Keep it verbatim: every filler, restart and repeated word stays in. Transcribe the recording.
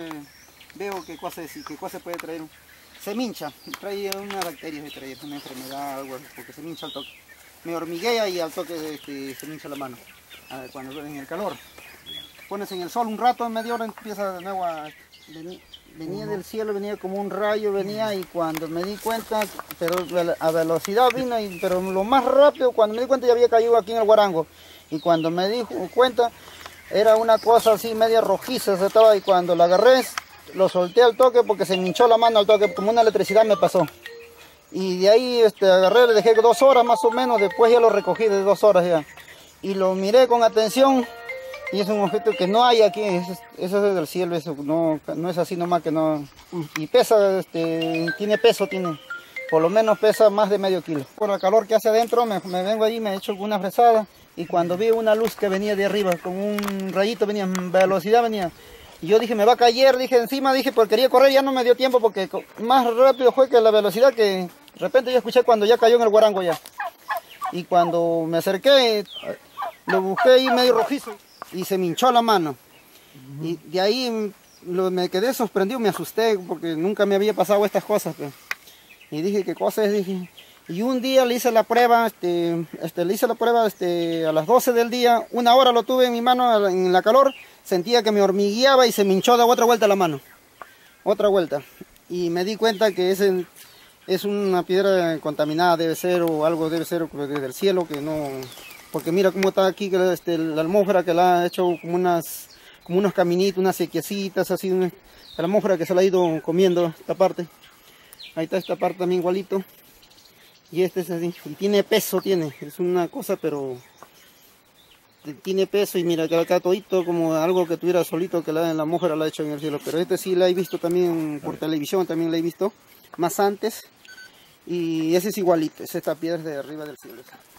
Eh, veo que cosa, que cosa puede traer. Se mincha, trae una bacteria, se trae una enfermedad, algo, porque se mincha al toque. Me hormiguea y al toque este, se mincha la mano, a ver, cuando en el calor. Pones en el sol un rato, en media hora empieza de nuevo a venir. Venía del cielo, venía como un rayo, venía y cuando me di cuenta, pero a velocidad vino, y, pero lo más rápido, cuando me di cuenta ya había caído aquí en el guarango. Y cuando me di cuenta, era una cosa así media rojiza, se estaba, y cuando la agarré, lo solté al toque porque se me hinchó la mano al toque, como una electricidad me pasó. Y de ahí este, agarré, le dejé dos horas más o menos, después ya lo recogí de dos horas ya. Y lo miré con atención. Y es un objeto que no hay aquí, eso, eso es del cielo, eso no, no es así nomás que no. Y pesa, este, tiene peso, tiene, por lo menos pesa más de medio kilo. Por el calor que hace adentro, me, me vengo allí, me he hecho una fresada y cuando vi una luz que venía de arriba, con un rayito venía, velocidad venía. Y yo dije, me va a caer, dije encima, dije, porque quería correr, ya no me dio tiempo porque más rápido fue que la velocidad que de repente yo escuché cuando ya cayó en el guarango ya. Y cuando me acerqué, lo busqué ahí medio rojizo. Y se me hinchó la mano. Uh-huh. Y de ahí lo, me quedé sorprendido, me asusté porque nunca me había pasado estas cosas. Pues. Y dije, ¿qué cosa es? Dije. Y un día le hice la prueba, este, este, le hice la prueba este, a las doce del día, una hora lo tuve en mi mano en la calor, sentía que me hormigueaba y se me hinchó de otra vuelta la mano. Otra vuelta. Y me di cuenta que ese es una piedra contaminada, debe ser, o algo debe ser desde el cielo, que no... Porque mira cómo está aquí este, la atmósfera que la ha hecho como, unas, como unos caminitos, unas sequiecitas, así, una, la atmósfera que se la ha ido comiendo esta parte. Ahí está esta parte también igualito. Y este es así, y tiene peso, tiene, es una cosa pero... Tiene peso y mira que acá todito como algo que tuviera solito que la, la atmósfera la ha hecho en el cielo. Pero este sí la he visto también por televisión, también la he visto más antes. Y ese es igualito, es esta piedra de arriba del cielo.